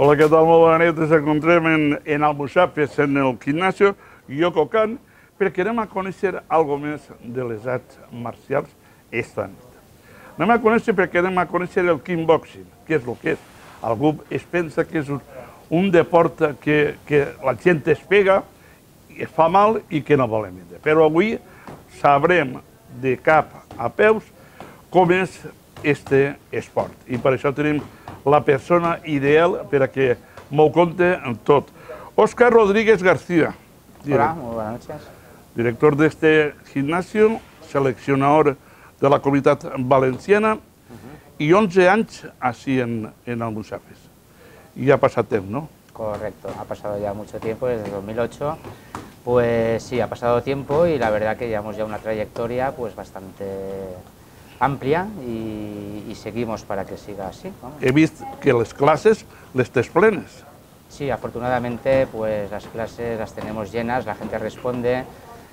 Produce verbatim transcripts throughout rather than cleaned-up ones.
Hola, què tal? Molt bona nit. Ens encontrem en, en Almussafes, en el gimnasio Yokokan, perquè anem a conèixer algo més de les arts marcials esta nit. Anem a conèixer perquè anem a conèixer el kickboxing. Què és el que és? Algú es pensa que és un, un deport que, que la gent es pega, es fa mal i que no volem dir. Però avui sabrem de cap a peus com és este esport. I per això tenim la persona ideal per a que m'ho conte en tot. Óscar Rodríguez García. Hola, muy buenas noches. Director de este gimnasio, seleccionador de la Comunitat Valenciana uh-huh. y once anys así en, en Almussafes. Y ha pasado tiempo, ¿no? Correcto, ha pasado ya mucho tiempo, desde dos mil ocho. Pues sí, ha pasado tiempo y la verdad que llevamos ya una trayectoria pues bastante amplia y, y seguimos para que siga así. Vamos. He visto que las clases les tens plenes. Sí, afortunadamente pues las clases las tenemos llenas, la gente responde,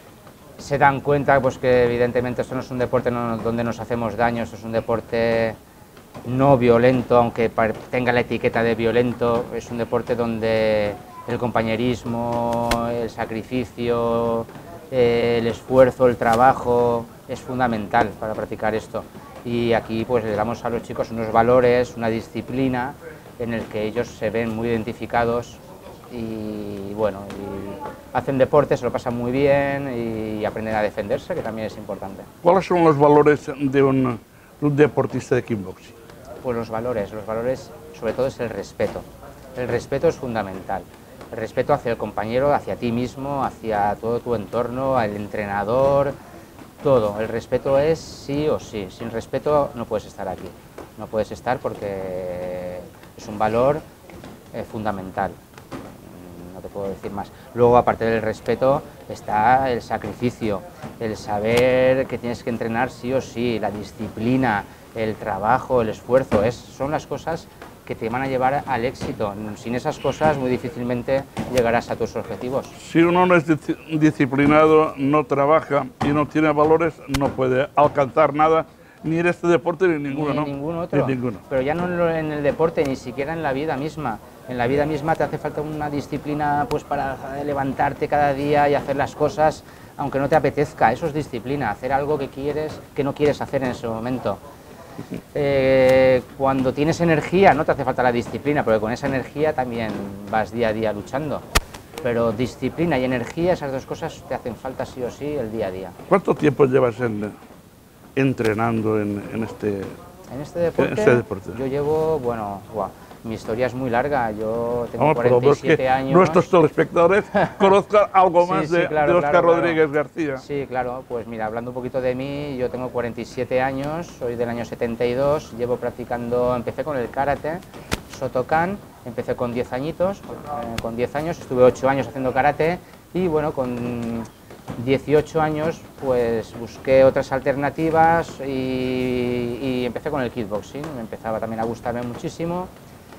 se dan cuenta pues que evidentemente esto no es un deporte no, donde nos hacemos daño, esto es un deporte no violento, aunque tenga la etiqueta de violento, es un deporte donde el compañerismo, el sacrificio, eh, el esfuerzo, el trabajo es fundamental para practicar esto. Y aquí pues le damos a los chicos unos valores, una disciplina en el que ellos se ven muy identificados y bueno, y hacen deporte, se lo pasan muy bien y aprenden a defenderse, que también es importante. ¿Cuáles son los valores de un, de un deportista de kickboxing? Pues los valores, los valores sobre todo es el respeto. El respeto es fundamental. El respeto hacia el compañero, hacia ti mismo, hacia todo tu entorno, al entrenador, todo. El respeto es sí o sí. Sin respeto no puedes estar aquí. No puedes estar porque es un valor eh, fundamental. No te puedo decir más. Luego, aparte del respeto, está el sacrificio, el saber que tienes que entrenar sí o sí, la disciplina, el trabajo, el esfuerzo. Es, son las cosas que te van a llevar al éxito. Sin esas cosas muy difícilmente llegarás a tus objetivos. Si uno no es disciplinado, no trabaja y no tiene valores, no puede alcanzar nada, ni en este deporte ni en ninguno, ni en ¿no? ningún otro. Ni en ninguno. Pero ya no en el deporte, ni siquiera en la vida misma. En la vida misma te hace falta una disciplina pues para levantarte cada día y hacer las cosas aunque no te apetezca. Eso es disciplina, hacer algo que quieres, que no quieres hacer en ese momento. Eh, cuando tienes energía no te hace falta la disciplina, porque con esa energía también vas día a día luchando. Pero disciplina y energía, esas dos cosas te hacen falta sí o sí el día a día. ¿Cuánto tiempo llevas en, entrenando en, en, este, ¿En este deporte? en este deporte? Yo llevo, bueno, wow, mi historia es muy larga, yo tengo Vamos, cuarenta y siete que años. Nuestros telespectadores conozcan algo sí, más sí, de, claro, de Óscar claro, Rodríguez claro. García. Sí, claro, pues mira, hablando un poquito de mí, yo tengo cuarenta y siete años, soy del año setenta y dos, llevo practicando, empecé con el karate, Shotokan, empecé con diez añitos, eh, con diez años, estuve ocho años haciendo karate y bueno, con dieciocho años pues busqué otras alternativas y, y empecé con el kickboxing, me empezaba también a gustarme muchísimo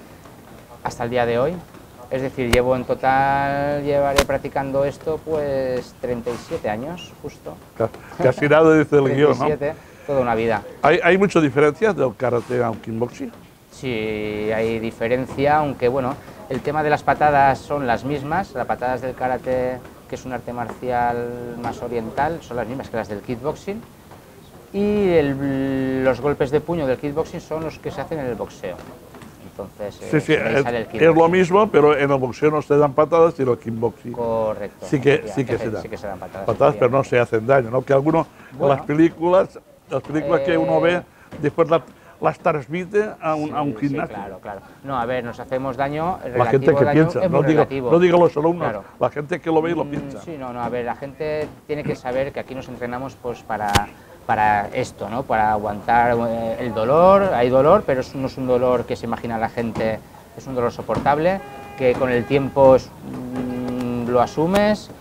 hasta el día de hoy. Es decir, llevo en total, llevaré practicando esto pues treinta y siete años, justo. Casi nada dice el guión, ¿no? Toda una vida. ¿Hay, hay mucha diferencia del karate al kickboxing? Sí, hay diferencia, aunque bueno, el tema de las patadas son las mismas. Las patadas del karate, que es un arte marcial más oriental, son las mismas que las del kickboxing. Y el, los golpes de puño del kickboxing son los que se hacen en el boxeo. Entonces, sí, eh, sí, es, sale el es lo mismo, pero en el boxeo no se dan patadas y en el kickboxing correcto, sí que, sí que, se, dan. sí que se dan patadas. Patadas, pero no se hacen daño, ¿no? Que algunos, bueno, las películas, las películas eh, que uno ve, después la, las transmite a un, sí, a un gimnasio. Sí, claro, claro. No, a ver, nos hacemos daño relativo. La gente que daño piensa, es no, digo, relativo. no digo los alumnos, claro. La gente que lo ve y lo piensa. Sí, no, no, a ver, la gente tiene que saber que aquí nos entrenamos pues para, para esto, ¿no? Para aguantar eh, el dolor, hay dolor, pero no es un dolor que se imagina la gente. Es un dolor soportable, que con el tiempo es, mmm, lo asumes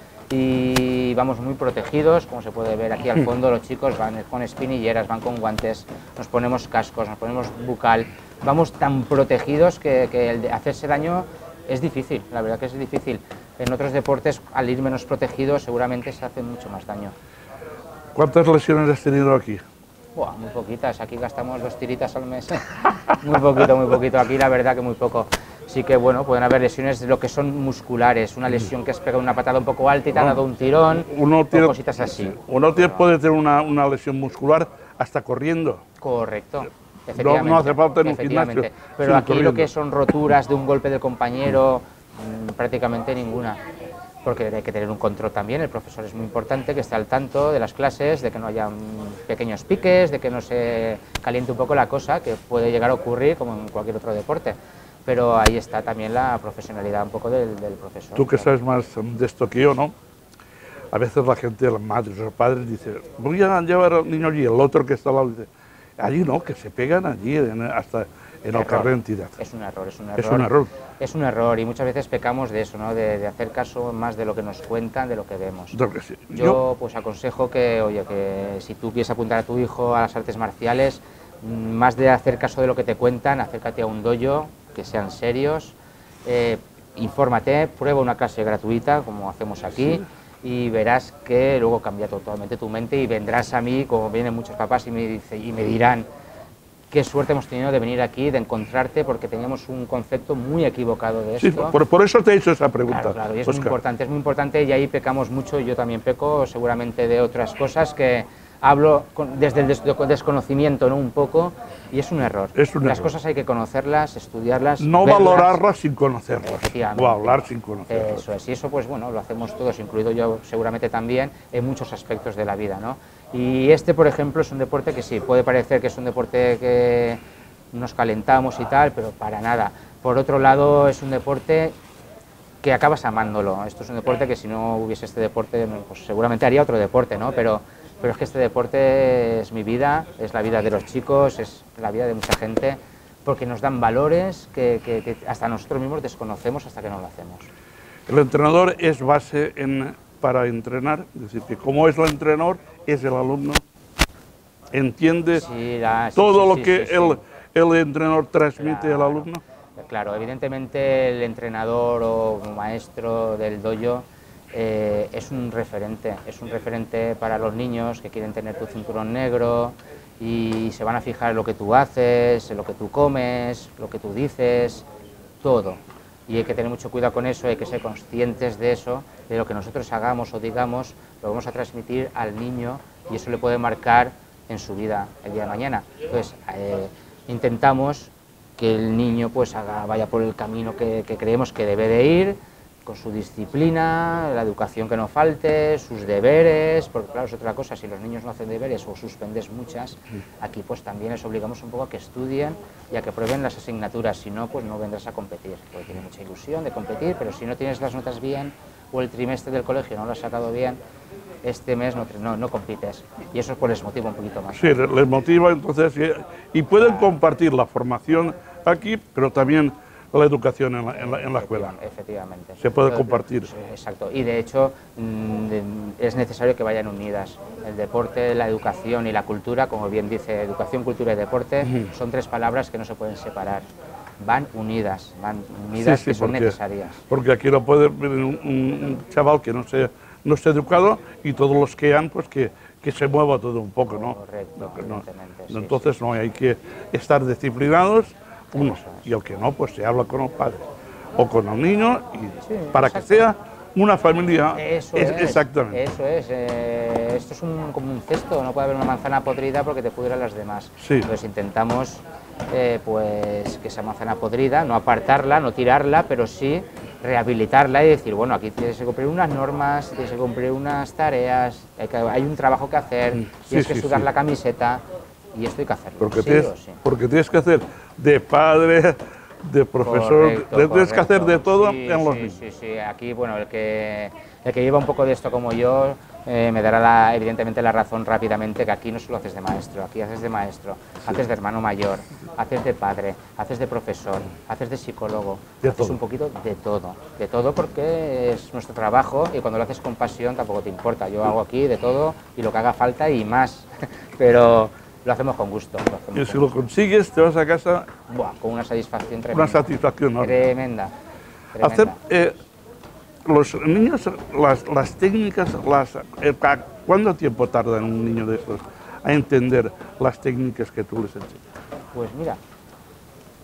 y vamos muy protegidos, como se puede ver aquí al fondo, los chicos van con espinilleras, van con guantes, nos ponemos cascos, nos ponemos bucal, vamos tan protegidos que, que el de hacerse daño es difícil, la verdad que es difícil. En otros deportes, al ir menos protegidos, seguramente se hace mucho más daño. ¿Cuántas lesiones has tenido aquí? Buah, muy poquitas, aquí gastamos dos tiritas al mes. Muy poquito, muy poquito, aquí la verdad que muy poco. sí que, bueno, pueden haber lesiones de lo que son musculares, una lesión que has pegado una patada un poco alta y te ha dado un tirón, uno tiene, o cositas así. Uno tiene, puede tener una, una lesión muscular hasta corriendo. Correcto. No, no hace falta en un gimnasio. Pero aquí corriendo. Lo que son roturas de un golpe del compañero, mmm, prácticamente ninguna. Porque hay que tener un control también, el profesor es muy importante, que esté al tanto de las clases, de que no haya pequeños piques, de que no se caliente un poco la cosa, que puede llegar a ocurrir como en cualquier otro deporte. Pero ahí está también la profesionalidad un poco del, del profesor. Tú que sabes más de esto que yo, ¿no? A veces la gente, las madres, los padres, dicen, voy a llevar al niño allí, el otro que está al lado dice, allí no, que se pegan allí, en, hasta en el carril de entidad. Es un error, es un error. Es un error. Es un error y muchas veces pecamos de eso, ¿no? De, de hacer caso más de lo que nos cuentan, de lo que vemos. Que sí. Yo, Yo pues aconsejo que, oye, que si tú quieres apuntar a tu hijo a las artes marciales, más de hacer caso de lo que te cuentan, acércate a un dojo, que sean serios, eh, infórmate, prueba una clase gratuita, como hacemos aquí, sí. Y verás que luego cambia totalmente tu mente y vendrás a mí, como vienen muchos papás y me, dice, y me dirán, qué suerte hemos tenido de venir aquí, de encontrarte, porque teníamos un concepto muy equivocado de esto. Sí, por, por eso te he hecho esa pregunta. Claro, claro, y es Oscar. muy importante, es muy importante y ahí pecamos mucho, yo también peco, seguramente de otras cosas que hablo con, desde el des desconocimiento, ¿no? Un poco, y es un error. Es un Las error. cosas hay que conocerlas, estudiarlas, no verlas, valorarlas sin conocerlas, efectivamente, o hablar sin conocerlas. Eso es, y eso pues bueno, lo hacemos todos, incluido yo seguramente también, en muchos aspectos de la vida, ¿no? Y este, por ejemplo, es un deporte que sí, puede parecer que es un deporte que nos calentamos y tal, pero para nada. Por otro lado, es un deporte que acabas amándolo. Esto es un deporte que si no hubiese este deporte, pues seguramente haría otro deporte, ¿no? Pero, pero es que este deporte es mi vida, es la vida de los chicos, es la vida de mucha gente, porque nos dan valores que, que, que hasta nosotros mismos desconocemos hasta que no lo hacemos. El entrenador es base en, para entrenar, es decir, que como es el entrenador, es el alumno, entiende sí, la, sí, todo sí, lo sí, que sí, el, sí. el entrenador transmite claro, al alumno. Claro, evidentemente el entrenador o maestro del dojo eh, es un referente, es un referente para los niños que quieren tener tu cinturón negro y se van a fijar en lo que tú haces, en lo que tú comes, lo que tú dices, todo. Y hay que tener mucho cuidado con eso, hay que ser conscientes de eso, de lo que nosotros hagamos o digamos, lo vamos a transmitir al niño y eso le puede marcar en su vida el día de mañana. Entonces, eh, intentamos que el niño pues haga, vaya por el camino que, que creemos que debe de ir, con su disciplina, la educación que no falte, sus deberes, porque claro, es otra cosa, si los niños no hacen deberes o suspendes muchas, aquí pues también les obligamos un poco a que estudien y a que prueben las asignaturas, si no, pues no vendrás a competir, porque tiene mucha ilusión de competir, pero si no tienes las notas bien o el trimestre del colegio no lo has sacado bien, este mes no, no, no compites, y eso pues les motiva un poquito más. Sí, les motiva, entonces, y, y pueden compartir la formación aquí, pero también la educación en la, en la, en la escuela. Efectivamente. Se puede compartir. Exacto, y de hecho es necesario que vayan unidas. El deporte, la educación y la cultura, como bien dice, educación, cultura y deporte, uh-huh. son tres palabras que no se pueden separar. Van unidas, van unidas, sí, sí, que son porque, necesarias. Porque aquí no puede venir un, un chaval que no sea, no esté educado y todos los que han, pues que, que se mueva todo un poco, ¿no? Correcto, no, no. Sí, Entonces sí. no hay que estar disciplinados, uno, y el que no, pues se habla con los padres o con el niño y sí, para exacto. que sea una familia. Eso es, es, exactamente. Eso es, eh, esto es un, como un cesto, no puede haber una manzana podrida porque te pudran las demás. Sí. Entonces intentamos eh, pues que esa manzana podrida, no apartarla, no tirarla, pero sí rehabilitarla y decir, bueno, aquí tienes que cumplir unas normas, tienes que cumplir unas tareas, hay, que, hay un trabajo que hacer, sí, tienes sí, que sudar sí. la camiseta. Y esto hay que hacerlo. Porque, ¿sí tienes, sí? porque tienes que hacer de padre, de profesor, correcto, de, tienes correcto. que hacer de todo sí, en los sí, niños. Sí, sí, aquí, bueno, el que, el que lleva un poco de esto como yo, eh, me dará la, evidentemente la razón rápidamente, que aquí no solo haces de maestro, aquí haces de maestro, sí. haces de hermano mayor, haces de padre, haces de profesor, haces de psicólogo, de haces todo. un poquito de todo, de todo porque es nuestro trabajo y cuando lo haces con pasión tampoco te importa, yo hago aquí de todo y lo que haga falta y más, pero lo hacemos con gusto. Lo hacemos y si con lo gusto. consigues, te vas a casa Buah, con una satisfacción tremenda. Una satisfacción ¿no? Tremenda. tremenda. Hacer, eh, los niños, las, las técnicas, las, eh, ¿cuánto tiempo tarda un niño de estos a entender las técnicas que tú les enseñas? Pues mira,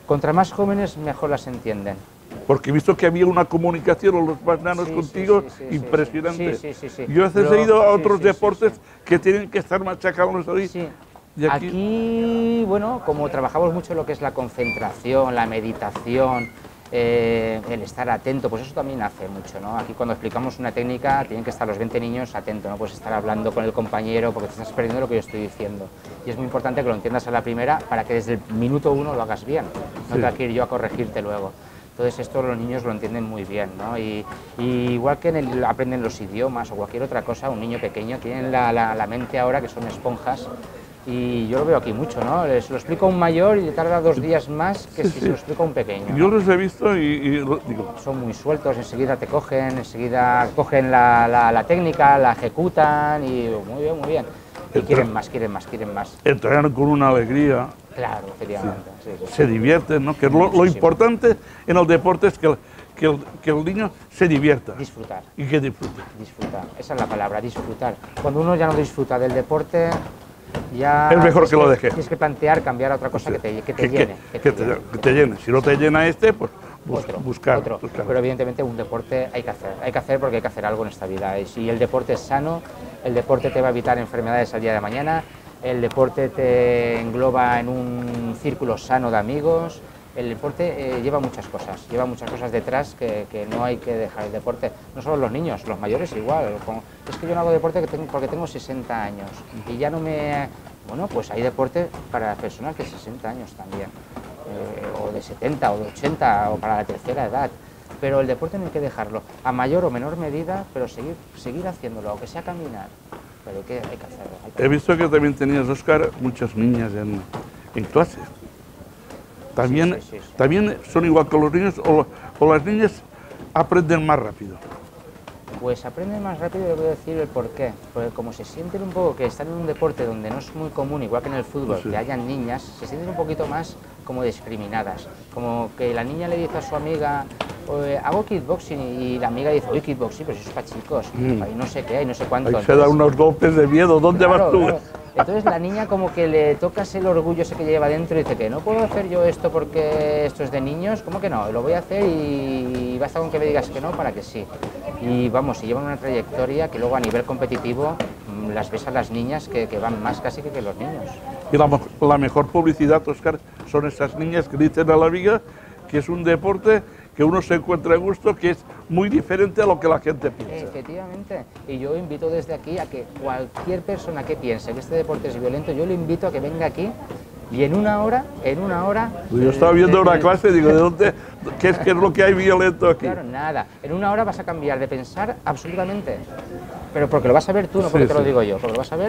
Contra más jóvenes, mejor las entienden. Porque he visto que había una comunicación con los más nanos Sí, contigo sí, sí, sí, impresionante. sí, sí, sí, sí. Yo a veces Lo- he ido a sí, otros sí, sí, deportes sí. que tienen que estar machacados ahí. Sí. Y aquí- Aquí, bueno, como trabajamos mucho lo que es la concentración, la meditación, eh, el estar atento, pues eso también hace mucho, ¿no? Aquí cuando explicamos una técnica tienen que estar los veinte niños atentos, no puedes estar hablando con el compañero porque te estás perdiendo lo que yo estoy diciendo. Y es muy importante que lo entiendas a la primera para que desde el minuto uno lo hagas bien, no Sí. tenga que ir yo a corregirte luego. Entonces esto los niños lo entienden muy bien, ¿no? Y, y igual que en el, aprenden los idiomas o cualquier otra cosa, un niño pequeño tiene la, la, la mente ahora que son esponjas. Y yo lo veo aquí mucho, ¿no? Se lo explico a un mayor y tarda dos días más que Sí, si sí. se lo explico a un pequeño. Yo ¿no? los he visto y, y lo- digo, Son muy sueltos, enseguida te cogen, enseguida cogen la, la, la técnica, la ejecutan y muy bien, muy bien. Y quieren más, quieren más, quieren más. entrenan con una alegría, Claro, efectivamente. Sí, sí, sí. se divierten, ¿no? Que lo, lo Muchísimo. importante en el deporte es que el, que el, que el niño se divierta Disfrutar, y que disfrute. disfrutar. Esa es la palabra, disfrutar. Cuando uno ya no disfruta del deporte, ya... Es mejor tienes que lo deje. Tienes que plantear cambiar a otra cosa que te, que te llene. que, que te, llene. que te llene. Si no te llena este, pues bus- Otro, buscar. otro. buscar. Pero evidentemente un deporte hay que hacer, hay que hacer porque hay que hacer algo en esta vida. Y si el deporte es sano, el deporte te va a evitar enfermedades al día de mañana, el deporte te engloba en un círculo sano de amigos, el deporte eh, lleva muchas cosas, lleva muchas cosas detrás que, que no hay que dejar el deporte, no solo los niños, los mayores igual. Con- es que yo no hago deporte que tengo, porque tengo sesenta años y ya no me... Bueno, pues hay deporte para personas de sesenta años también. Eh, o de setenta o de ochenta o para la tercera edad, pero el deporte no hay que dejarlo, a mayor o menor medida, pero seguir, seguir haciéndolo, aunque sea caminar, pero hay que, hay que hacerlo. hay que He visto que también tenías, Óscar, muchas niñas en, en clase. También, Sí, sí, sí, sí. también son igual que los niños o, o las niñas aprenden más rápido. Pues aprenden más rápido, le voy a decir el por qué. Porque como se sienten un poco que están en un deporte donde no es muy común, igual que en el fútbol, Sí. que hayan niñas, se sienten un poquito más como discriminadas. Como que la niña le dice a su amiga, "Oye, hago kickboxing", y la amiga dice, "Uy, kickboxing, pero eso es para chicos", Mm. y no sé qué, y no sé cuánto. Ahí se dan unos golpes de miedo. ¿Dónde Claro, vas tú? claro. Entonces la niña como que le tocas el orgullo ese que lleva dentro y dice que no puedo hacer yo esto porque esto es de niños, ¿cómo que no? Lo voy a hacer y basta con que me digas que no para que sí. Y vamos, si llevan una trayectoria que luego a nivel competitivo mm, las ves a las niñas que, que van más casi que, que los niños. Y la, mo- la mejor publicidad, Óscar, son estas niñas que dicen a la amiga que es un deporte que uno se encuentra a gusto, que es muy diferente a lo que la gente piensa. Efectivamente, y yo invito desde aquí a que cualquier persona que piense que este deporte es violento, yo le invito a que venga aquí y en una hora, en una hora... Yo estaba eh, viendo eh, una eh, clase y digo, ¿de dónde? ¿Qué es, qué es lo que hay violento aquí? Claro, nada. En una hora vas a cambiar de pensar absolutamente. Pero porque lo vas a ver tú, no porque Sí, te lo sí. digo yo, porque lo vas a ver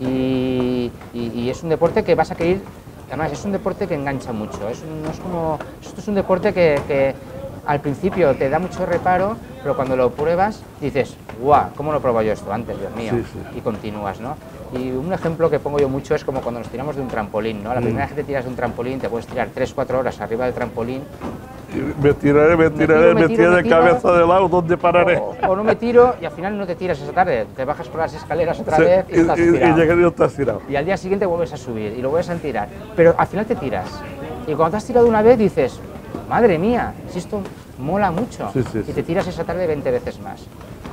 y, y- y es un deporte que vas a querer, además es un deporte que engancha mucho. Es un- no es como, esto es un deporte que, que al principio te da mucho reparo, pero cuando lo pruebas dices, guau, ¿cómo lo probo yo esto antes, Dios mío? Sí, sí. Y continúas, ¿no? Y un ejemplo que pongo yo mucho es como cuando nos tiramos de un trampolín, ¿no? La Mm. primera vez que te tiras de un trampolín te puedes tirar tres cuatro horas arriba del trampolín. Y Me tiraré, me tiro, tiraré, me me tiro, tiraré me de tiro. cabeza de lado, ¿dónde pararé? O, o no me tiro y al final no te tiras esa tarde, te bajas por las escaleras otra Sí, vez y, y, estás y- y tirado. llegué y estás tirado. Y al día siguiente vuelves a subir y lo vuelves a tirar, pero al final te tiras. Y cuando te has tirado una vez dices, madre mía, si esto mola mucho, Sí, sí, y sí. te tiras esa tarde veinte veces más.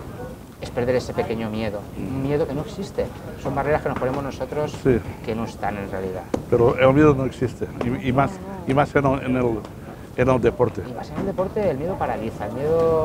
Es perder ese pequeño miedo, un miedo que no existe. Son barreras que nos ponemos nosotros Sí. que no están en realidad. Pero el miedo no existe, y, y más, y más en, el, en, el, en el deporte. Y más en el deporte, el miedo paraliza, el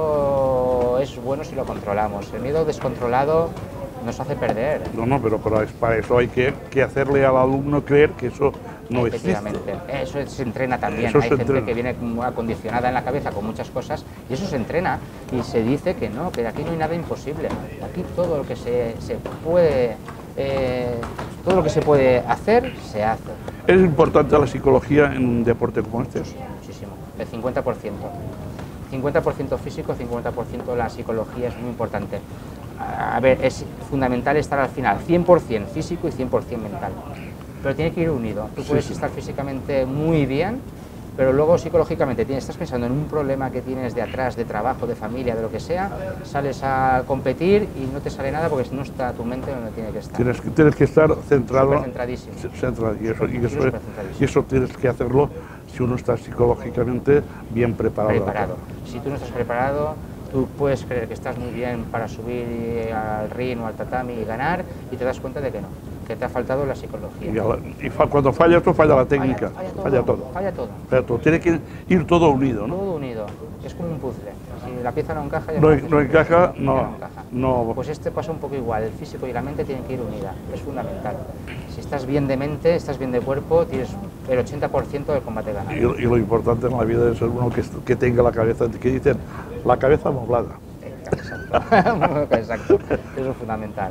miedo es bueno si lo controlamos, el miedo descontrolado nos hace perder. No, no, pero para, para eso hay que, que hacerle al alumno creer que eso no existe. Efectivamente, eso se entrena también. Eso Hay se gente entrena. que viene como acondicionada en la cabeza con muchas cosas y eso se entrena y se dice que no, que aquí no hay nada imposible. Aquí todo lo que se, se puede, eh, todo lo que se puede hacer se hace. Es importante la psicología en un deporte como este. Muchísimo, el cincuenta por ciento. cincuenta por ciento físico, cincuenta por ciento la psicología es muy importante. A ver, es fundamental estar al final, cien por cien físico y cien por cien mental. Pero tiene que ir unido. Tú Sí, puedes sí. estar físicamente muy bien, pero luego psicológicamente tienes, estás pensando en un problema que tienes de atrás, de trabajo, de familia, de lo que sea, sales a competir y no te sale nada porque no está tu mente donde tiene que estar. Tienes, que- tienes que estar centrado, Supercentradísimo. centrado y, eso, y, eso, Supercentradísimo. y eso tienes que hacerlo si uno está psicológicamente bien preparado. Preparado. Si tú no estás preparado, tú puedes creer que estás muy bien para subir al ring o al tatami y ganar, y te das cuenta de que no, que te ha faltado la psicología. Y, la, y fa, cuando falla esto, falla la técnica, falla, falla, falla todo, todo. Falla todo. Falla todo. Tiene que ir todo unido, ¿no? Todo unido. Es como un puzzle. Si la pieza no encaja, ya no, no, no encaja, no, no encaja. No. Pues este pasa un poco igual. El físico y la mente tienen que ir unidas. Es fundamental. Si estás bien de mente, estás bien de cuerpo, tienes el ochenta por ciento del combate ganado. Y, y lo importante en la vida es ser uno que, que tenga la cabeza, que dicen, la cabeza amoblada. Exacto. Exacto. Eso es fundamental.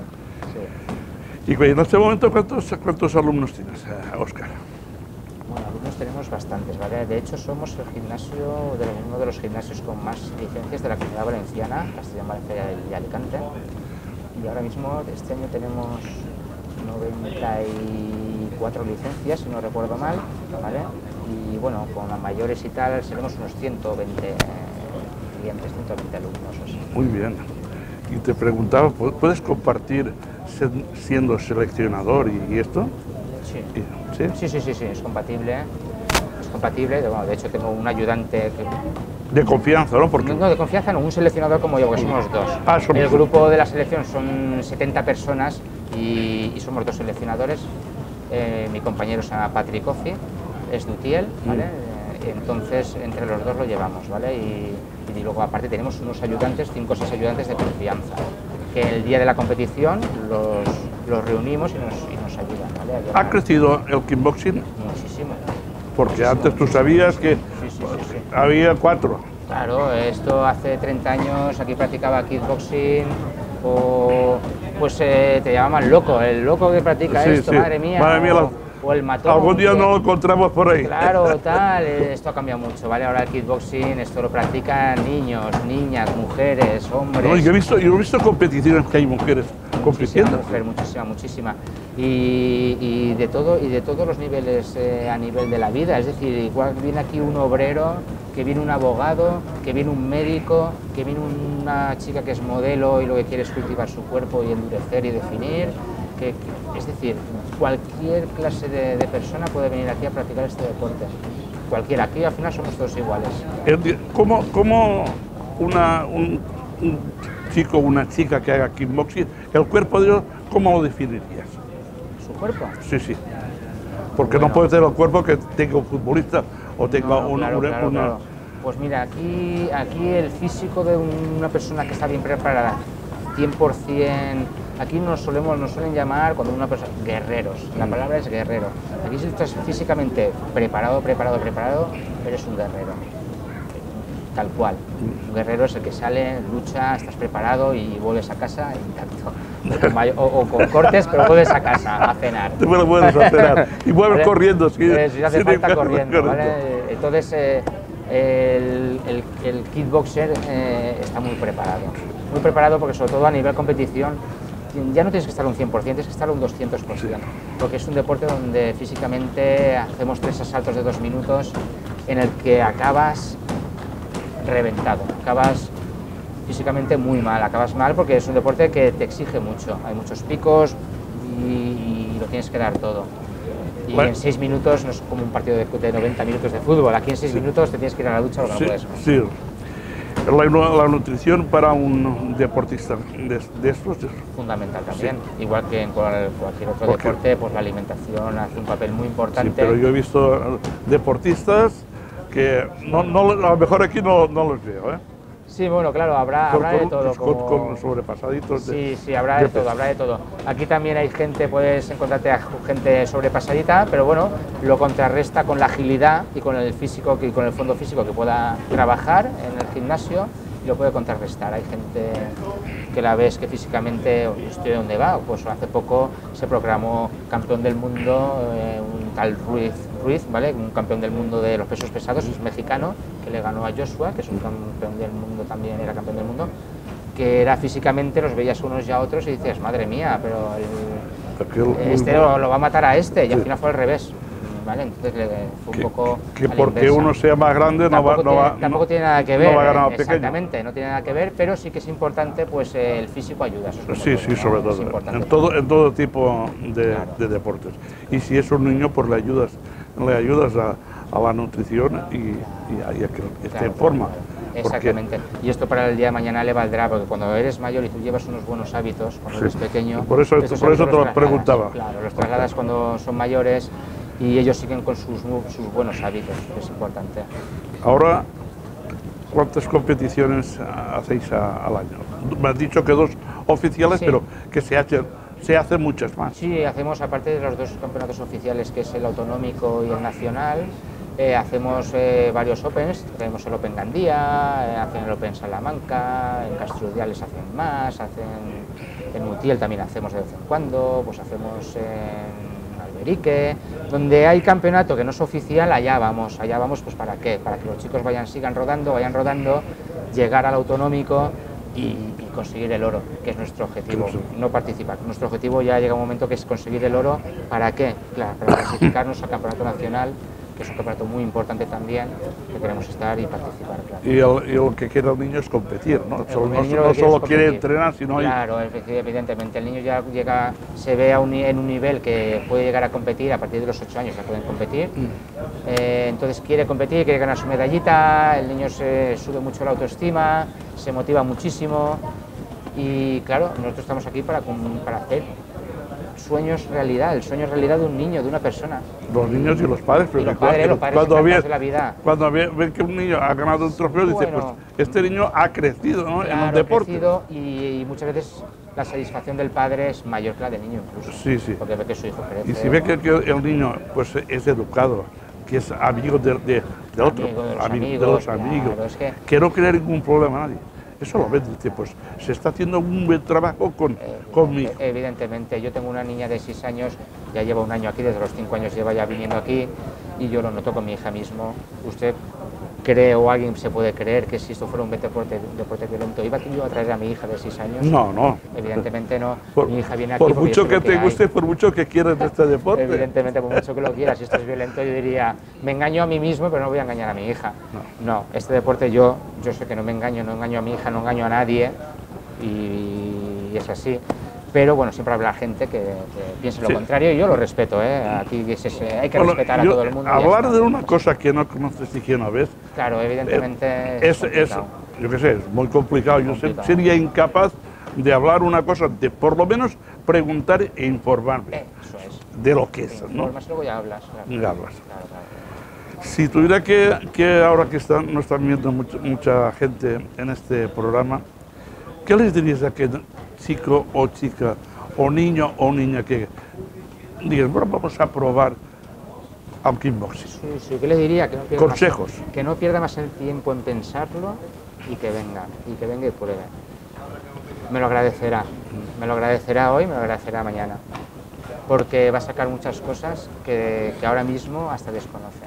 Sí. Y en este momento, ¿cuántos, cuántos alumnos tienes, Óscar? Bueno, alumnos tenemos bastantes, ¿vale? De hecho, somos el gimnasio, de uno de los gimnasios con más licencias de la Comunidad Valenciana, Castellón, Valencia y Alicante. Y ahora mismo, este año tenemos noventa y cuatro licencias, si no recuerdo mal, ¿vale? Y bueno, con las mayores y tal, seremos unos ciento veinte clientes, ciento veinte alumnos. O sea. Muy bien. Y te preguntaba, ¿puedes compartir siendo seleccionador y esto? Sí. ¿Sí? Sí, sí, sí, sí, es compatible. Es compatible, bueno, de hecho tengo un ayudante que... De confianza, ¿no? Porque... No, de confianza no, un seleccionador como yo, porque somos dos. Ah, somos El grupo de la selección son setenta personas y, y somos dos seleccionadores. Eh, mi compañero se llama Patrick Offi, es Dutiel, ¿vale? Mm. Eh, entonces, entre los dos lo llevamos, ¿vale? Y, y luego, aparte, tenemos unos ayudantes, cinco o seis ayudantes de confianza, que el día de la competición los, los reunimos y nos, y nos ayudan, ¿vale? ¿Ha crecido el kickboxing? Muchísimo. Porque muchísimo, antes tú muchísimo. sabías que Sí, sí, sí, sí. había cuatro. Claro, esto hace treinta años aquí practicaba kickboxing o pues eh, te llamaban loco, el loco que practica sí, esto, sí. madre mía, madre mía o, la... o el matón. Algún día que... no lo encontramos por ahí. Claro, tal, esto ha cambiado mucho, ¿vale? Ahora el kickboxing, esto lo practican niños, niñas, mujeres, hombres. No, yo, he visto, yo he visto competiciones que hay mujeres compitiendo. Muchísima mujer, muchísima, muchísima. Y, y, de todo, y de todos los niveles eh, a nivel de la vida, es decir, igual viene aquí un obrero, que viene un abogado, que viene un médico, que viene una chica que es modelo y lo que quiere es cultivar su cuerpo y endurecer y definir. Que, que, es decir, cualquier clase de, de persona puede venir aquí a practicar este deporte. Cualquiera, aquí al final somos todos iguales. ¿Cómo, cómo una, un, un chico o una chica que haga kickboxing, el cuerpo de ellos, cómo lo definirías? ¿Su cuerpo? Sí, sí. Porque bueno, no puede ser el cuerpo que tenga un futbolista o tenga no, no, una, claro, una, claro, una... claro. Pues mira, aquí, aquí el físico de una persona que está bien preparada, cien por cien, aquí nos, solemos, nos suelen llamar cuando una persona, guerreros, la palabra es guerrero. Aquí si estás físicamente preparado, preparado, preparado, eres un guerrero, tal cual. Un guerrero es el que sale, lucha, estás preparado y vuelves a casa intacto. O, mayor, o, o con cortes, pero vuelves a casa a cenar. Te vuelves a cenar y vuelves ¿vale? corriendo. Sí, eh, si hace falta corriendo, ¿vale? Entonces, eh, el, el, el kickboxer eh, está muy preparado. Muy preparado porque sobre todo a nivel competición ya no tienes que estar un cien por cien, tienes que estar un doscientos por cien, porque es un deporte donde físicamente hacemos tres asaltos de dos minutos en el que acabas reventado, acabas físicamente muy mal, acabas mal porque es un deporte que te exige mucho, hay muchos picos y, y lo tienes que dar todo. Y bueno, en seis minutos no es como un partido de, de noventa minutos de fútbol, aquí en seis sí. minutos te tienes que ir a la ducha porque sí, no puedes más. Sí. La, la nutrición para un deportista de, de estos es fundamental también, sí. Igual que en cualquier otro porque, deporte, pues la alimentación hace un papel muy importante. Sí, pero yo he visto deportistas que no, no, a lo mejor aquí no, no los veo, ¿eh? Sí, bueno, claro, habrá, habrá con, de todo. Con, como... con sobrepasaditos. De, sí, sí, habrá de, de todo, habrá de todo. Aquí también hay gente, puedes encontrarte a gente sobrepasadita, pero bueno, lo contrarresta con la agilidad y con el físico y con el fondo físico que pueda trabajar en el gimnasio y lo puede contrarrestar. Hay gente que la ves que físicamente, ¿estoy dónde va? Pues hace poco se proclamó campeón del mundo, eh, un tal Ruiz, Ruiz, ¿vale? Un campeón del mundo de los pesos pesados, es mexicano, que le ganó a Joshua, que es un campeón del mundo, también era campeón del mundo, que era físicamente, los veías unos y a otros y dices, madre mía, pero el, este lo, lo va a matar a este, y al final fue al revés. ¿Vale? Entonces le, fue un que, poco que porque uno sea más grande no va, no tiene, va tampoco no, tiene nada que ver, no va a ganar eh, pequeño. Exactamente, no tiene nada que ver, pero sí que es importante, pues el físico ayuda. Eso es sí, todo, sí, ¿no? sobre todo, en todo, en todo tipo de, claro. de deportes. Y si es un niño, pues le ayudas, le ayudas a, a la nutrición y, y a, y a que esté Claro, en forma. Exactamente. Y esto para el día de mañana le valdrá, porque cuando eres mayor y tú llevas unos buenos hábitos, cuando Sí. eres pequeño... Por eso, estos por eso hábitos te lo los trasladas. preguntaba. Claro, los trasladas cuando son mayores y ellos siguen con sus, sus buenos hábitos, que es importante. Ahora, ¿cuántas competiciones hacéis a- al año? Me has dicho que dos oficiales, Sí. pero que se hacen, se hacen muchas más. Sí, hacemos, aparte de los dos campeonatos oficiales, que es el autonómico y el nacional, eh, hacemos eh, varios Opens. Tenemos el Open Gandía, eh, hacen el Open Salamanca, en Castrudiales hacen más, hacen en Utiel también hacemos de vez en cuando, pues hacemos en Alberique, donde hay campeonato que no es oficial, allá vamos, allá vamos, pues ¿para qué? Para que los chicos vayan, sigan rodando, vayan rodando, llegar al autonómico y, y conseguir el oro, que es nuestro objetivo, Claro. no participar. Nuestro objetivo ya llega un momento que es conseguir el oro, ¿para qué? Claro, para clasificarnos al campeonato nacional, que es un campeonato muy importante también, que queremos estar y participar, claro. Y el, y lo que quiere el niño es competir, ¿no? Solo- El no, niño no lo que quiere solo es quiere competir. entrenar, sino hay- Claro, evidentemente, el niño ya llega, se ve a un, ni- en un nivel que puede llegar a competir, a partir de los ocho años ya pueden competir, eh, entonces quiere competir, quiere ganar su medallita, el niño se sube mucho la autoestima, se motiva muchísimo y claro, nosotros estamos aquí para, cum- para hacer sueños realidad, el sueño realidad de un niño, de una persona. los niños y los padres. Pero Y los que padres, cuando- los padres cuando, encantados ven, de la vida. cuando ven, ven que un niño ha ganado un trofeo, dice, Bueno, pues este niño ha crecido, ¿no? en Claro, el deporte. crecido y, y muchas veces la satisfacción del padre es mayor que la del niño incluso. Sí, sí. Porque ve que su hijo crece. Y si ve que, que el niño pues, es educado, que es amigo de, de, de otro, Amigo de los amigo amigos, de los claro, amigos, es que- que no crea ningún problema a nadie. Eso lo ves, dice, pues se está haciendo un buen trabajo con, Eh, con mi hijo. Evidentemente, yo tengo una niña de seis años, ya lleva un año aquí, desde los cinco años lleva ya viniendo aquí y yo lo noto con mi hija mismo. Usted cree o alguien se puede creer que si esto fuera un deporte, un deporte violento, ¿iba yo a traer a mi hija de seis años? No, no. Evidentemente no. Por, mi hija viene aquí por porque mucho yo sé que lo te hay. guste, por mucho que quieras de este deporte. Evidentemente, por mucho que lo quiera, si esto es violento, yo diría, me engaño a mí mismo, pero no voy a engañar a mi hija. No, no este deporte yo, yo sé que no me engaño, no engaño a mi hija, no engaño a nadie, y, y es así. Pero bueno, siempre habrá gente que, que piense lo Sí. contrario y yo lo respeto, ¿eh? Aquí es ese- hay que Bueno, respetar a yo- todo el mundo. y ya Hablar está. de una cosa que no conoces y que no ves, Claro, evidentemente es, es, complicado. yo qué sé, es muy complicado. Yo se- Complicado. sería incapaz de hablar una cosa, de por lo menos preguntar e informarme Eh, Eso es. de lo que es, ¿no? Más luego ya hablas. Claro. Ya hablas. Claro, claro. Si tuviera que, que ahora que están, no están viendo mucha, mucha gente en este programa, ¿qué les dirías a aquel chico o chica, o niño o niña que digan, bueno, vamos a probar al kickboxing? Sí, sí, ¿qué le diría? Que no pierda Consejos. Más, que no pierda más el tiempo en pensarlo y que venga, y que venga y pruebe. Me lo agradecerá, me lo agradecerá hoy, me lo agradecerá mañana, porque va a sacar muchas cosas que, que ahora mismo hasta desconoce.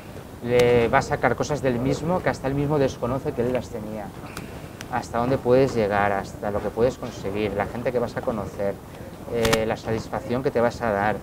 Le va a sacar cosas del mismo que hasta él mismo desconoce que él las tenía. Hasta dónde puedes llegar, hasta lo que puedes conseguir, la gente que vas a conocer, eh, la satisfacción que te vas a dar.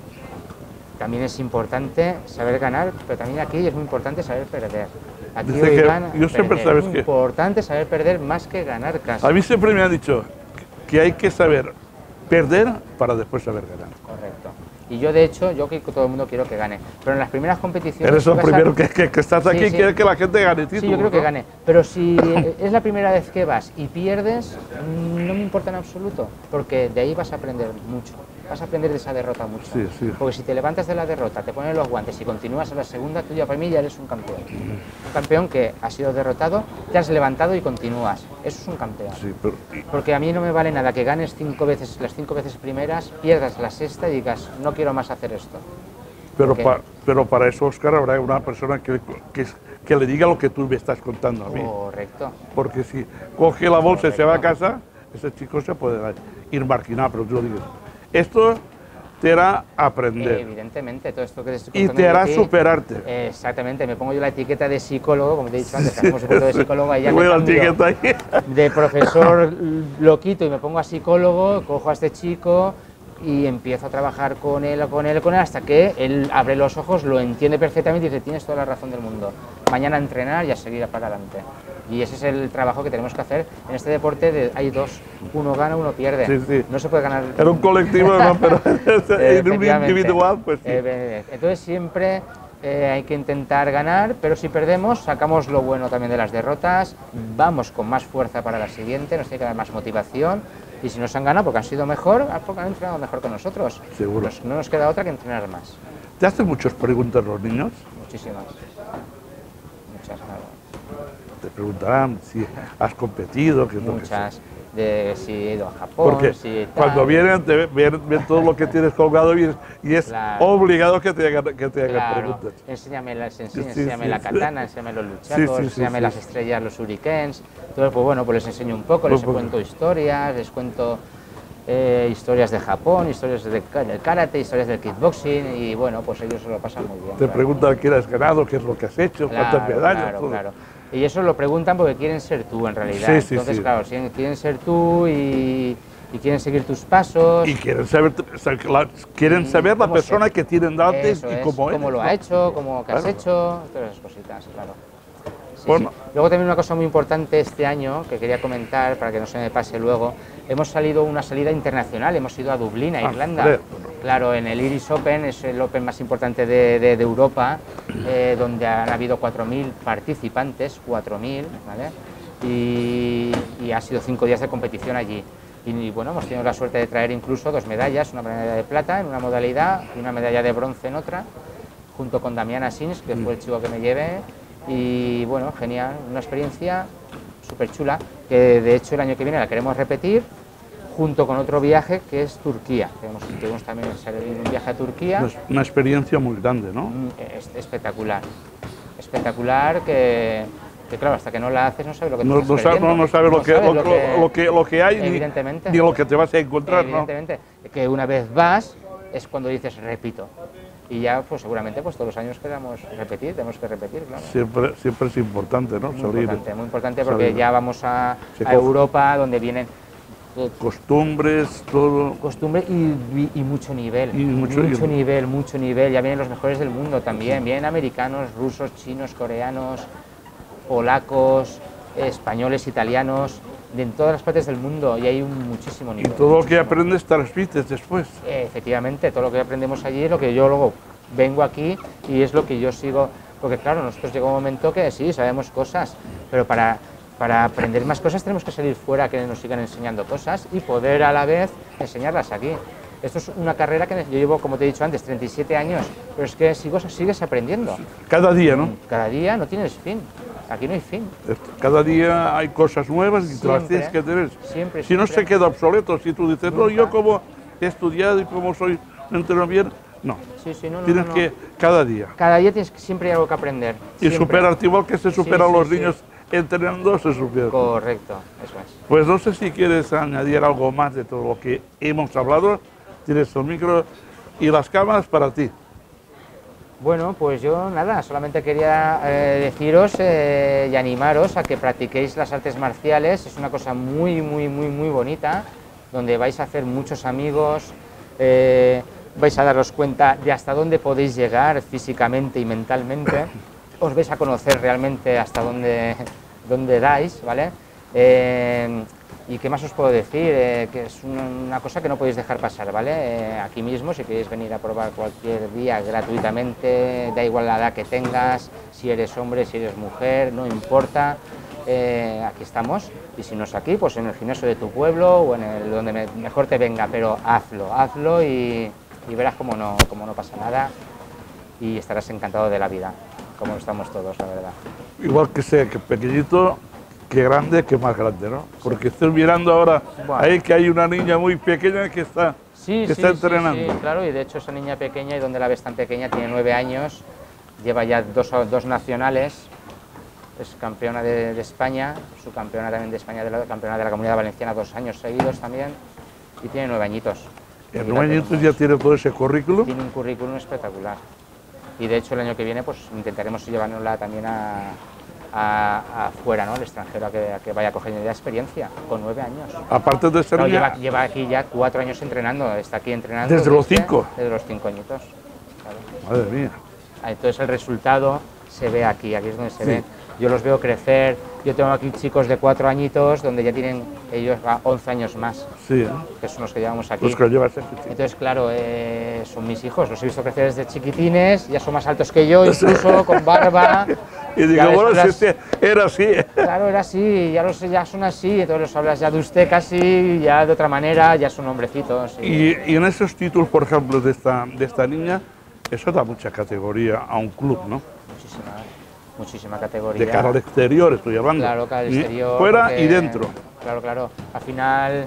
También es importante saber ganar, pero también aquí es muy importante saber perder. Aquí Dice hoy que gana, yo siempre perder. sabes Es que- importante saber perder más que ganar casi. A mí siempre me han dicho que hay que saber perder para después saber ganar. Correcto. Y yo, de hecho, yo que todo el mundo quiero que gane. Pero en las primeras competiciones... Eres tú el vas a- primero que, que- que estás Sí, aquí y sí. quiere que la gente gane títulos. Sí, yo creo que ¿no? gane. Pero si es la primera vez que vas y pierdes, mm, no me importa en absoluto, porque de ahí vas a aprender mucho. Vas a aprender de esa derrota mucho. Sí, sí. Porque si te levantas de la derrota, te pones los guantes y continúas a la segunda, tú ya para mí ya eres un campeón. Un campeón que ha sido derrotado, te has levantado y continúas. Eso es un campeón. Sí, pero, y- Porque a mí no me vale nada que ganes cinco veces, las cinco veces primeras, pierdas la sexta y digas, no quiero más hacer esto. pero, Ok. pa- pero para eso, Óscar, habrá una persona que, que, que le diga lo que tú me estás contando a mí. Correcto. Porque si coge la bolsa y se va a casa, ese chico se puede ir marginado, pero yo digo, esto te hará aprender Evidentemente, todo esto que te estoy y contando te hará yo a ti, superarte. Exactamente, me pongo yo la etiqueta de psicólogo, como te he dicho antes, que hacemos un poquito de psicólogo y ya me Bueno, cambio etiqueta ahí. de profesor loquito y me pongo a psicólogo, cojo a este chico y empiezo a trabajar con él, con él, con él, hasta que él abre los ojos, lo entiende perfectamente y dice, tienes toda la razón del mundo. Mañana a entrenar y a seguir para adelante. Y ese es el trabajo que tenemos que hacer. En este deporte de- hay dos, uno gana, uno pierde. Sí, sí. No se puede ganar... Era un colectivo, ¿no? Pero en un Efectivamente. individual, pues sí. Eh, Entonces siempre eh, hay que intentar ganar, pero si perdemos, sacamos lo bueno también de las derrotas, vamos con más fuerza para la siguiente, nos tiene que dar más motivación, y si nos han ganado porque han sido mejor, porque han entrenado mejor que nosotros. Seguro. Pues no nos queda otra que entrenar más. ¿Te hacen muchas preguntas los niños? Muchísimas. Muchas, claro. Te preguntarán si has competido, qué es lo que sea. Muchas. De si he ido a Japón, Porque si tal. cuando vienen, te ven, ven todo lo que tienes colgado y es, y es Claro. obligado que te hagan, que te hagan Claro, preguntas. enséñame, las, ense- Sí, sí, enséñame sí, la sí. katana, enséñame los luchacos, Sí, sí, sí, enséñame sí. las estrellas, los shurikens. Entonces, pues bueno, pues les enseño un poco, Un les poco. cuento historias, les cuento eh, historias de Japón, historias de, ka- del karate, historias del kickboxing, y bueno, pues ellos se lo pasan muy bien. Te claro. preguntan qué has ganado, qué es lo que has hecho, cuántas Claro, medallas, claro, todo. claro. Y eso lo preguntan porque quieren ser tú, en realidad. Sí, sí, Entonces, sí. claro, si quieren ser tú y, y quieren seguir tus pasos. Y quieren saber, la, quieren saber la cómo persona se- que tienen delante Eso y es, cómo es. lo ha hecho, cómo que has Claro. hecho, todas esas cositas, claro. Sí, Bueno. sí. Luego también una cosa muy importante este año que quería comentar para que no se me pase luego, hemos salido una salida internacional, hemos ido a Dublín, a Ah, Irlanda. joder. Claro, en el Iris Open, es el Open más importante de, de- de Europa, eh, donde han habido cuatro mil participantes, cuatro mil, ¿vale? Y, y ha sido cinco días de competición allí. Y, y, bueno, hemos tenido la suerte de traer incluso dos medallas, una medalla de plata en una modalidad y una medalla de bronce en otra, junto con Damián Asins, que fue el chico que me llevé. Y bueno, genial, una experiencia súper chula, que de hecho el año que viene la queremos repetir, junto con otro viaje que es Turquía. Queremos, queremos también salir en un viaje a Turquía. Es una experiencia muy grande, ¿no? Mm, es- espectacular, espectacular que, que claro, hasta que no la haces no sabes lo que te No, estás no, sa- perdiendo. no, no sabes lo, que, sabes lo, que- lo que, lo que hay ni, Evidentemente. ni lo que te vas a encontrar, ¿no? Evidentemente, que una vez vas es cuando dices repito. Y ya, pues seguramente, pues todos los años queramos repetir, tenemos que repetir, claro. Siempre, siempre es importante, ¿no? Muy Salir. importante, muy importante porque salir. ya vamos a, Se a coge. Europa, donde vienen eh, Costumbres, todo. costumbre y, y- y mucho nivel. Y mucho- mucho y- nivel, mucho nivel. Ya vienen los mejores del mundo también. Vienen americanos, rusos, chinos, coreanos, polacos, españoles, italianos, de en todas las partes del mundo. Y hay un muchísimo Y nivel. todo lo que muchísimo. aprendes transmites después. Eh, Efectivamente, todo lo que aprendemos allí es lo que yo luego vengo aquí y es lo que yo sigo. Porque claro, nosotros llega un momento que sí, sabemos cosas, pero para, para aprender más cosas tenemos que salir fuera, que nos sigan enseñando cosas y poder a la vez enseñarlas aquí. Esto es una carrera que yo llevo, como te he dicho antes, treinta y siete años, pero es que sigo, sigues aprendiendo. Cada día, ¿no? Cada día no tienes fin, aquí no hay fin. Cada día hay cosas nuevas y te las Siempre, tienes que tener. siempre, Si no se siempre. queda obsoleto, si tú dices, no, Nunca. yo como he estudiado y como soy, no entreno bien, no. Sí, sí, no, no, Tienes no, no. que, cada día. Cada día tienes que, siempre hay algo que aprender. Y siempre. superarte igual que se superan Sí, sí, los sí. niños entrenando, se superan. Correcto, eso es. Pues no sé si quieres añadir algo más de todo lo que hemos hablado. Tienes el micro y las cámaras para ti. Bueno, pues yo nada, solamente quería eh, deciros eh, y animaros a que practiquéis las artes marciales. Es una cosa muy, muy, muy, muy bonita, donde vais a hacer muchos amigos, eh, vais a daros cuenta de hasta dónde podéis llegar físicamente y mentalmente. Os vais a conocer realmente hasta dónde, dónde dais, ¿vale? Eh, ¿Y qué más os puedo decir? Eh, que es una, una cosa que no podéis dejar pasar, ¿vale? Eh, aquí mismo, si queréis venir a probar cualquier día gratuitamente, da igual la edad que tengas, si eres hombre, si eres mujer, no importa, eh, aquí estamos. Y si no es aquí, pues en el gimnasio de tu pueblo o en el donde me- mejor te venga, pero hazlo, hazlo y, y verás cómo no, cómo no pasa nada y estarás encantado de la vida, como estamos todos, la verdad. Igual que sea que pequeñito, que grande, que más grande, ¿no? Porque estoy mirando ahora Bueno. ahí que hay una niña muy pequeña que está, Sí, que sí, está sí, entrenando. sí, claro, y de hecho esa niña pequeña, y donde la ves tan pequeña, tiene nueve años, lleva ya dos, dos nacionales, es campeona de, de España, subcampeona también de España, de la, campeona de la Comunidad Valenciana dos años seguidos también, y tiene nueve añitos. En Y la nueve añitos ya tenemos. tiene todo ese currículum. Tiene un currículum espectacular. Y de hecho el año que viene pues intentaremos llevárnosla también a, a, a fuera, ¿no? Al extranjero, a que, a que vaya cogiendo ya experiencia, con nueve años. Aparte de ser No, niña, lleva, lleva aquí ya cuatro años entrenando, está aquí entrenando. ¿Desde los cinco? Desde los cinco añitos. claro. madre mía. Entonces el resultado se ve aquí, aquí es donde se Sí. ve yo los veo crecer. Yo tengo aquí chicos de cuatro añitos donde ya tienen ellos a once años más, sí, ¿eh? que son los que llevamos aquí. Los que llevas aquí. Entonces, claro, eh, son mis hijos, los he visto crecer desde chiquitines, ya son más altos que yo, incluso con barba. Y digo, bueno, las... si era así. Claro, era así, ya, los, ya son así, entonces los hablas ya de usted casi, ya de otra manera, ya son hombrecitos. Sí. Y, y en esos títulos, por ejemplo, de esta, de esta niña, eso da mucha categoría a un club, ¿no? Muchísima, muchísima categoría. De cara al exterior, estoy hablando. Claro, cara al exterior. Fuera porque, y dentro. Claro, claro. Al final,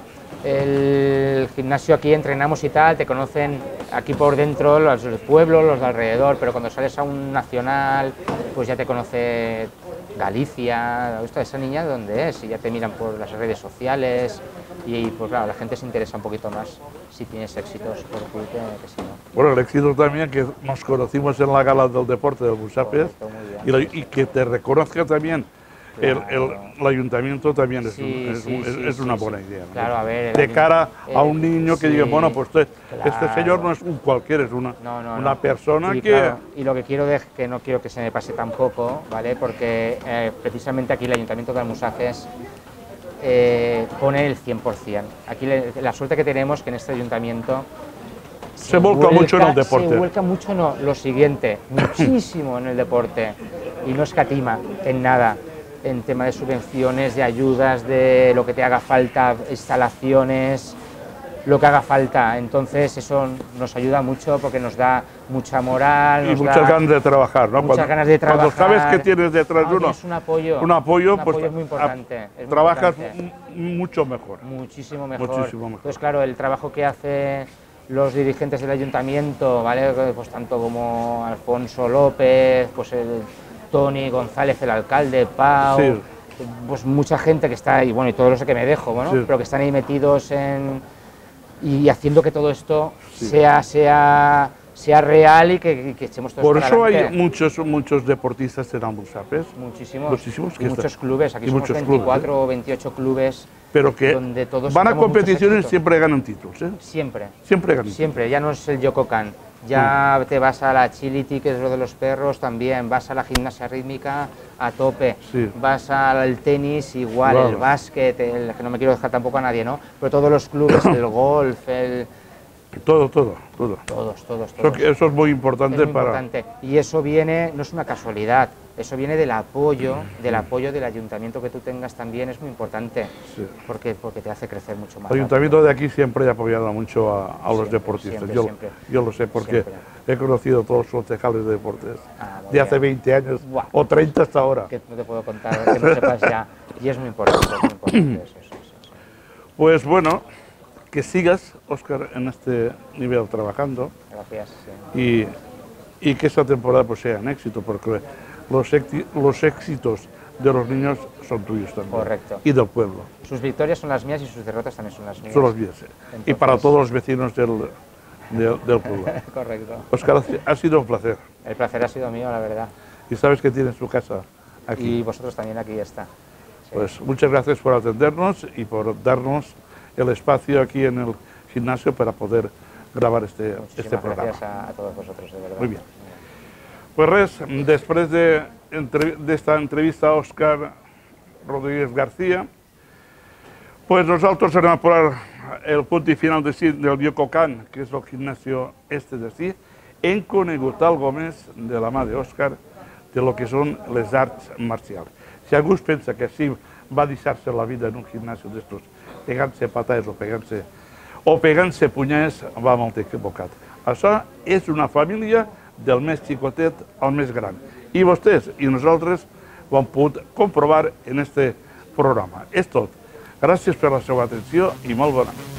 el gimnasio aquí entrenamos y tal, te conocen aquí por dentro los del pueblo, los de alrededor, pero cuando sales a un nacional, pues ya te conoce Galicia, esa niña de dónde es, y ya te miran por las redes sociales, y pues claro, la gente se interesa un poquito más si tienes éxitos por club que, que si no. Bueno, el éxito también que nos conocimos en la gala del deporte del Busapes, y, la, y que te reconozca también. Claro. El, el, el ayuntamiento también es, sí, un, es, sí, es, sí, es una sí, buena sí. idea, ¿no? Claro, a ver, de cara el, a un niño que sí, diga, bueno, pues este, claro. este señor no es un cualquiera, es una, no, no, una no. persona y, que... Claro, y lo que quiero, de, que no quiero que se me pase tampoco, ¿vale? Porque eh, precisamente aquí el Ayuntamiento de Almusaces eh, pone el cien por cien. Aquí le, la suerte que tenemos es que en este ayuntamiento se, se volca vuelca, mucho en el deporte. Se vuelca mucho, no, lo siguiente, muchísimo en el deporte, y no escatima en nada, en tema de subvenciones, de ayudas, de lo que te haga falta, instalaciones, lo que haga falta. Entonces eso nos ayuda mucho porque nos da mucha moral. Y nos muchas da ganas de trabajar, ¿no? Muchas cuando, ganas de trabajar. Cuando sabes que tienes detrás de uno es un apoyo, un apoyo, un pues apoyo es muy importante. A, es muy trabajas importante. mucho mejor. Muchísimo mejor. Muchísimo mejor. Entonces, claro, el trabajo que hace los dirigentes del ayuntamiento, ¿vale? Pues tanto como Alfonso López, pues el Tony González, el alcalde, Pau, sí. Pues mucha gente que está ahí, bueno, y todos los que me dejo, bueno, sí. Pero que están ahí metidos en... y haciendo que todo esto sí. sea, sea, sea real y que, y que echemos todos Por para eso adelante. Hay muchos, muchos deportistas en Almusapes. Muchísimos. Muchísimos y muchos clubes, aquí somos muchos veinticuatro clubes, ¿eh? o veintiocho clubes. Pero que donde todos van a competiciones y siempre ganan títulos, ¿eh? Siempre. Siempre ganan. Siempre, ya no es el Yokokan. Ya mm. te vas a la Agility, que es lo de los perros, también. Vas a la gimnasia rítmica a tope. Sí. Vas al tenis igual, claro. El básquet, el, que no me quiero dejar tampoco a nadie, ¿no? Pero todos los clubes, el golf, el... Todo, todo, todo. Todos, todos, todos. Eso, eso es muy importante es muy para... importante. Y eso viene, no es una casualidad, eso viene del apoyo, del apoyo del ayuntamiento que tú tengas también, es muy importante, sí. porque, porque te hace crecer mucho más. El ayuntamiento rápido. De aquí siempre ha apoyado mucho a, a siempre, los deportistas, siempre, yo, siempre. yo lo sé porque siempre. He conocido a todos los concejales de deportes ah, de hace veinte años Buah. o treinta hasta ahora. Que no te puedo contar, que no sepas ya, y es muy importante, es muy importante eso, eso, eso. Pues bueno, que sigas, Óscar, en este nivel trabajando. Gracias. Sí. Y, y que esta temporada pues sea un éxito, porque los, los éxitos de los niños son tuyos también. Correcto. Y del pueblo. Sus victorias son las mías y sus derrotas también son las mías. Son las mías, sí. Entonces... Y para todos los vecinos del, del, del pueblo. Correcto. Óscar, ha sido un placer. El placer ha sido mío, la verdad. Y sabes que tienes tu casa aquí. Y vosotros también aquí está. Sí. Pues muchas gracias por atendernos y por darnos el espacio aquí en el gimnasio para poder gravar este, este programa. Gracias a, a todos vosotros, de verdad. Muy bien. Pues res, després de, de esta entrevista a Óscar Rodríguez García, pues nosotros anem a posar el punt i final de sí, del Yokokan, que és el gimnasio este de sí. Hem conegut algo més de la mà d'Òscar de lo que són les arts marcials. Si algú pensa que sí va deixar-se la vida en un gimnasio d'estos, pegant-se patades o pegant-se o pegant-se punyades, va molt equivocat. Això és una família del més xicotet al més gran. I vostès i nosaltres ho hem pogut comprovar en este programa. És tot. Gràcies per la seva atenció i molt bona nit.